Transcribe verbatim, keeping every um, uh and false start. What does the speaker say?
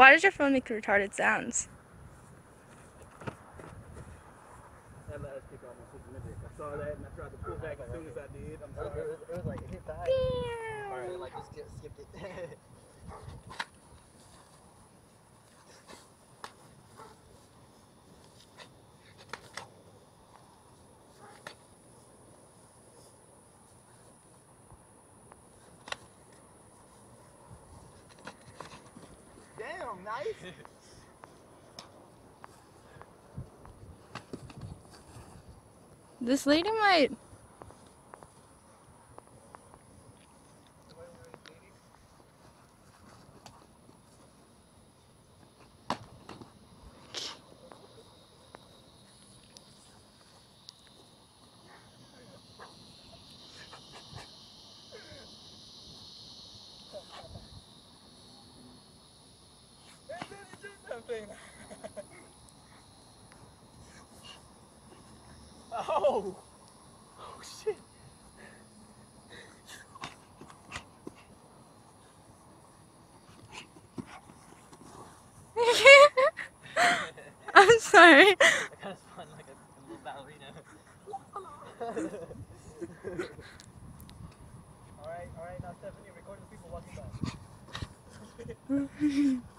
Why does your phone make retarded sounds? That last kick almost hit the midget. I saw that and I tried to pull back as soon as I did. I'm sorry. It was, it was like it hit the high. Alright, like just skip, skipped it. Damn, nice. This lady might. Oh! Oh shit! I'm sorry. I kind of spun like a, a little ballerina. Alright, alright, now Stephanie, record the people walking by.